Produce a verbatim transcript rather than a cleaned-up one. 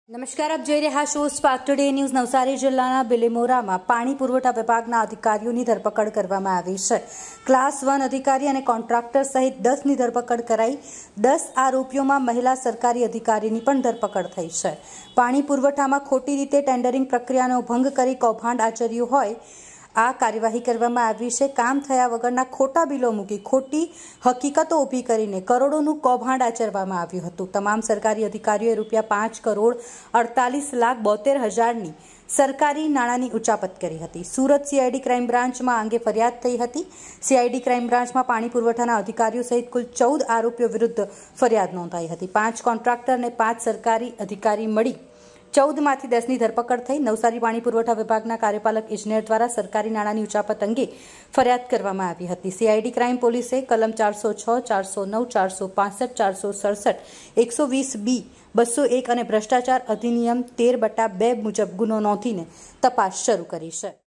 નમસ્કાર, આપ જોઈ રહ્યા છો સ્પાર્ક ટુડે ન્યૂઝ। નવસારી જિલ્લાના બિલીમોરામાં પાણી પુરવઠા વિભાગના અધિકારીઓની ધરપકડ કરવામાં આવી છે। ક્લાસ વન અધિકારી અને કોન્ટ્રાક્ટર સહિત દસની ધરપકડ કરાઈ। દસ આરોપીઓમાં મહિલા સરકારી અધિકારીની પણ ધરપકડ થઈ છે। પાણી પુરવઠામાં ખોટી રીતે ટેન્ડરિંગ પ્રક્રિયાનો ભંગ કરી કૌભાંડ આચર્યું હોય આ કાર્યવાહી કરવામાં આવી છે। કામ થયા વગરના ખોટા બિલો મૂકી ખોટી હકીકતો ઊભી કરીને કરોડોનું કૌભાંડ આચરવામાં આવ્યું હતું। તમામ સરકારી અધિકારીઓએ રૂપિયા પાંચ કરોડ અડતાલીસ લાખ બોતેર હજારની સરકારી નાણાંની ઉચાપત કરી હતી। સુરત સીઆઈડી ક્રાઇમ બ્રાન્ચમાં આ અંગે ફરિયાદ થઈ હતી। સીઆઈડી ક્રાઇમ બ્રાન્ચમાં પાણી પુરવઠાના અધિકારીઓ સહિત કુલ ચૌદ આરોપીઓ વિરુદ્ધ ફરિયાદ નોંધાઈ હતી। પાંચ કોન્ટ્રાક્ટર અને પાંચ સરકારી અધિકારી મળી ચૌદમાંથી દસની ધરપકડ થઈ। નવસારી પાણી પુરવઠા વિભાગના કાર્યપાલક ઇજનેર દ્વારા સરકારી નાણાંની ઉચાપત અંગે ફરિયાદ કરવામાં આવી હતી। સીઆઈડી ક્રાઇમ પોલીસે કલમ ચારસો છ, ચારસો નવ, ચારસો પાસઠ, ચારસો સડસઠ, એકસો વીસ બી, બસો એક અને ભ્રષ્ટાચાર અધિનિયમ તેર બટા બે મુજબ ગુનો નોંધીને તપાસ શરૂ કરી છે।